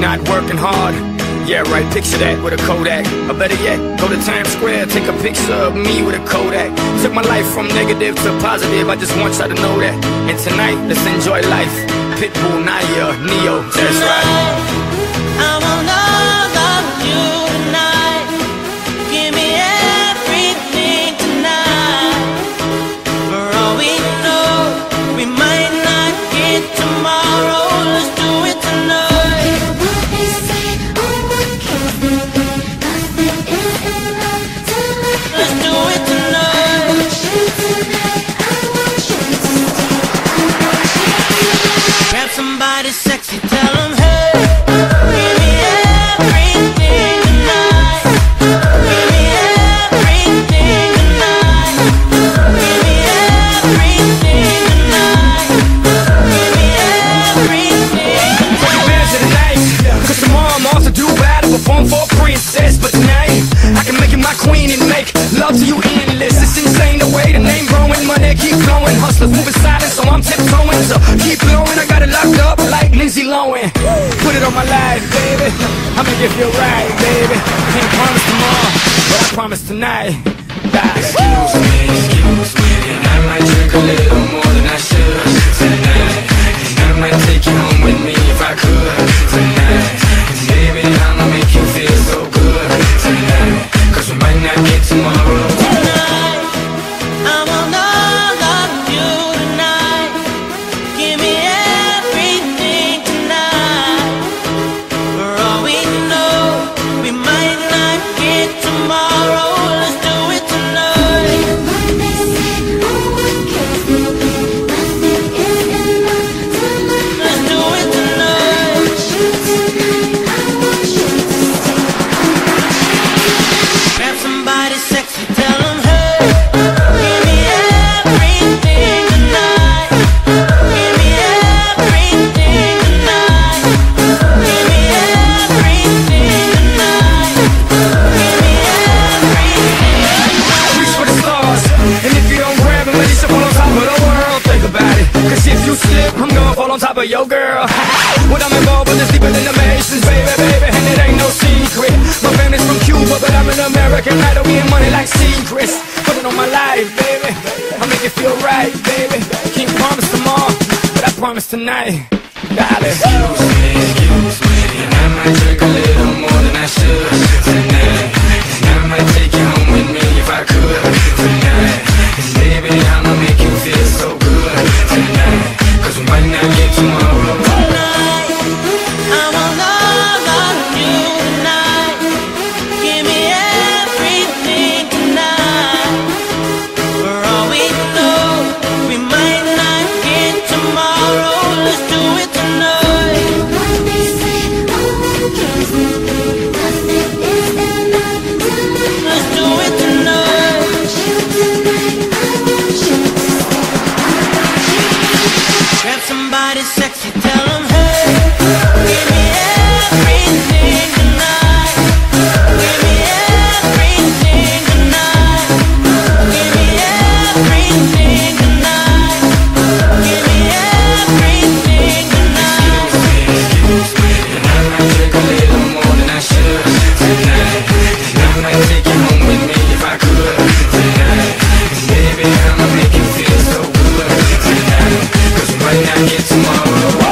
not working hard. Yeah, right, picture that with a Kodak. Or better yet, go to Times Square, take a picture of me with a Kodak. Took my life from negative to positive, I just want y'all to know that. And tonight, let's enjoy life. Pitbull, Naya, Neo, that's right. I want all of you tonight. Give me everything tonight. For all we know, we might not get tomorrow. Let's do it tonight. Let's do it tonight. Grab somebody sexy, tell them hey. Give me everything tonight. Give me everything tonight. Give me everything tonight. Give me everything tonight. Take advantage of the night, cause tomorrow I'm off to do battle, perform for a princess. But tonight, I can make you my queen and make love to you endless. It's insane the way the name growing, money keep flowing. Hustlers moving silent, so I'm tiptoeing. So keep blowing, I got it locked up like Lindsay Lohan. Put it on my life, baby, I'ma give you right, baby. Can't promise tomorrow, but I promise tonight. Excuse me, and I might drink a little more than I should tonight. And I might take you home with me if I could tonight. And baby, I'ma make you feel so good tonight, cause we might not get tomorrow. Tonight, I want all of you tonight. Give me everything tonight. For all we know, we might not get tomorrow. Let's do it tonight. Let's do it tonight. Grab somebody sexy, tell them hey. Give me everything tonight. Give me everything tonight. Give me everything tonight. Give me everything tonight. Reach for the stars, and if you don't grab it, let yourself fall on top of the world. Think about it, cause if you slip, I'm gonna fall on top of your girl. What I'm involved with is deeper than the Masons, baby, baby, and it ain't no secret. My family's from Cuba, but I'm an American idol, we in money like secrets. Put it on my life, baby, I'll make it feel right, baby. Can't promise tomorrow, but I promise tonight, darling. Excuse me, and I might drink a little more than I should tonight. And I might take you home with me if I could tonight. And baby, I'ma make you feel so good tonight, cause we might not get tomorrow. Tonight, I want all of you tonight. Give me everything tonight. For all we know, we might not get tomorrow. Let's do it tonight. Let's do it tonight. Grab somebody sexy, tell them hey. Give me everything tonight. Give me everything tonight. Give me everything tonight. Give me everything tonight. Excuse me, and I might drink a little more than I should tonight. And I might take you home with me if I could tonight. And baby, I'ma make you feel so good tonight, cause we might not get tomorrow.